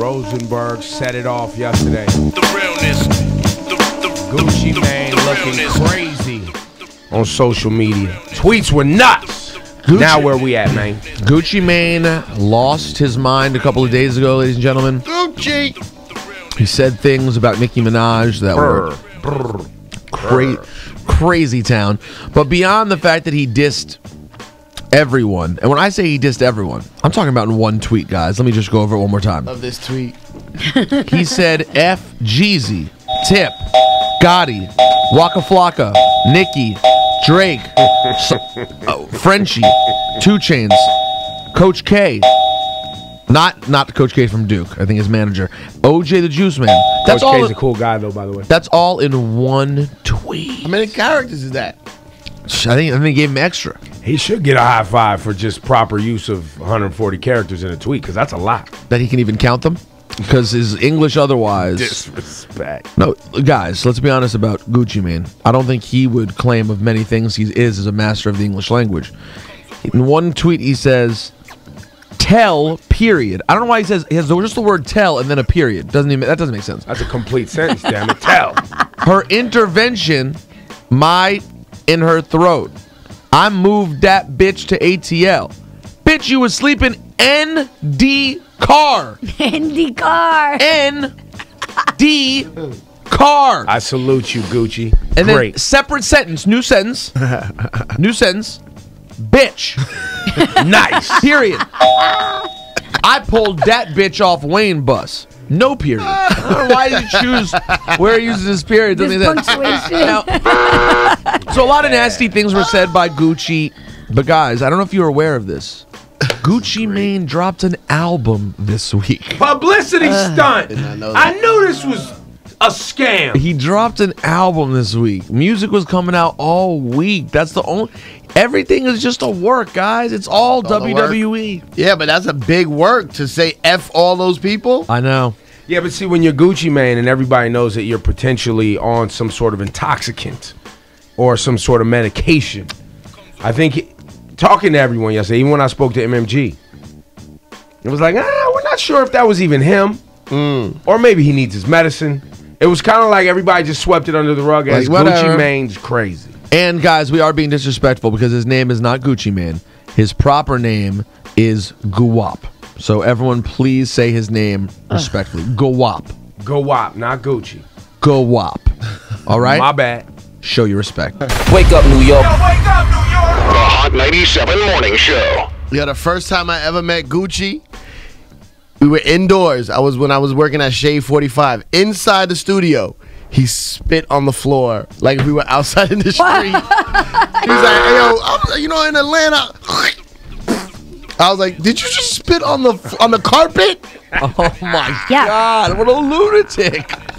Rosenberg set it off yesterday. The realness. Gucci Mane looking crazy on social media. Tweets were nuts. Now where we at, man? Gucci Mane lost his mind a couple of days ago, ladies and gentlemen. Gucci. He said things about Nicki Minaj that were crazy town. But beyond the fact that he dissed everyone, and when I say he dissed everyone, I'm talking about in one tweet, guys. Let me just go over it one more time. Of this tweet. He said F Jeezy, Tip, Gotti, Waka Flocka, Nicki, Drake, Frenchie, 2 Chainz, Coach K. Not Coach K from Duke. I think his manager, OJ the Juice Man. That's Coach K's a cool guy, though, by the way. That's all in one tweet. How many characters is that? I think they gave him extra. He should get a high five for just proper use of 140 characters in a tweet, because that's a lot. That he can even count them? Because his English otherwise. Disrespect. No, guys, let's be honest about Gucci Mane. I don't think he would claim of many things he is as a master of the English language. In one tweet, he says, tell, period. I don't know why he has just the word tell and then a period. That doesn't make sense. That's a complete sentence, damn it. Tell. Her intervention, in her throat. I moved that bitch to ATL. Bitch, you was sleeping ND car. ND car. ND car. I salute you, Gucci. And Great. then separate sentence, new sentence. New sentence. Bitch. Nice. Period. I pulled that bitch off Wayne bus. No period. I don't know why did he choose where he uses his period. Doesn't make sense. Now, so a lot of nasty things were said by Gucci. But guys, I don't know if you're aware of this. Gucci Mane dropped an album this week. Publicity stunt. I knew this was a scam. He dropped an album this week. Music was coming out all week. That's the only... Everything is just a work, guys. It's all WWE. Yeah, but that's a big work to say F all those people. I know. Yeah, but see, when you're Gucci Mane and everybody knows that you're potentially on some sort of intoxicant or some sort of medication, I think talking to everyone yesterday, even when I spoke to MMG, it was like, we're not sure if that was even him. Or maybe he needs his medicine. It was kind of like everybody just swept it under the rug as Gucci Mane's crazy. And guys, we are being disrespectful because his name is not Gucci Mane. His proper name is Guwap. So everyone please say his name respectfully. Guwap. Guwap, not Gucci. Guwap. All right? My bad. Show your respect. Wake up, New York. Yo, wake up, New York. The Hot 97 Morning Show. Yeah, the first time I ever met Gucci, we were indoors. When I was working at Shade 45. Inside the studio, he spit on the floor like if we were outside in the street. He was like, hey, yo, in Atlanta. I was like, did you just spit on the carpet? Oh my God, what a lunatic.